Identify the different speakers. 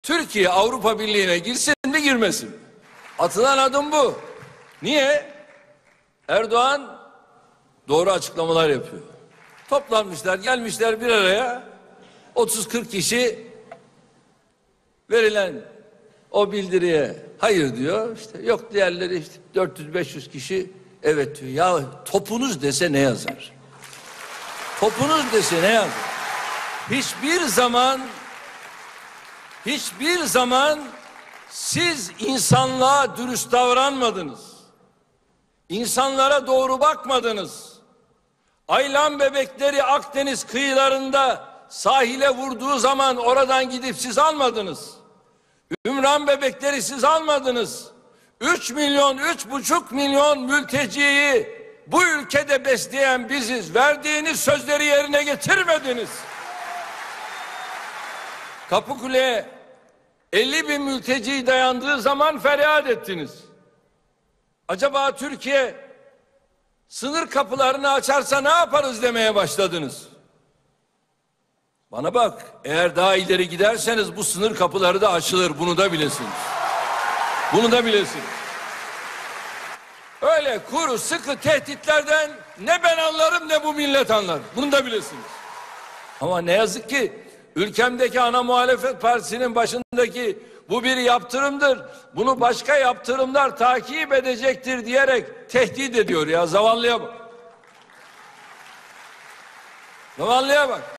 Speaker 1: Türkiye Avrupa Birliği'ne girsin mi girmesin mi? Atılan adım bu. Niye? Erdoğan doğru açıklamalar yapıyor. Toplanmışlar, gelmişler bir araya. 30-40 kişi verilen o bildiriye hayır diyor. İşte yok, diğerleri işte 400-500 kişi evet diyor. Ya topunuz dese ne yazar? Topunuz dese ne yazar? Hiçbir zaman siz insanlığa dürüst davranmadınız. İnsanlara doğru bakmadınız. Aylan bebekleri Akdeniz kıyılarında sahile vurduğu zaman oradan gidip siz almadınız. Ümran bebekleri siz almadınız. 3 milyon, 3,5 milyon mülteciyi bu ülkede besleyen biziz. Verdiğiniz sözleri yerine getirmediniz. Kapıkule'ye 50 bin mülteci dayandığı zaman feryat ettiniz. Acaba Türkiye sınır kapılarını açarsa ne yaparız demeye başladınız. Bana bak, eğer daha ileri giderseniz bu sınır kapıları da açılır, bunu da bilesiniz. Bunu da bilesiniz. Öyle kuru sıkı tehditlerden ne ben anlarım ne bu millet anlar. Bunu da bilesiniz. Ama ne yazık ki ülkemdeki ana muhalefet partisinin başındaki bu bir yaptırımdır, bunu başka yaptırımlar takip edecektir diyerek tehdit ediyor ya, zavallıya bak. Zavallıya bak.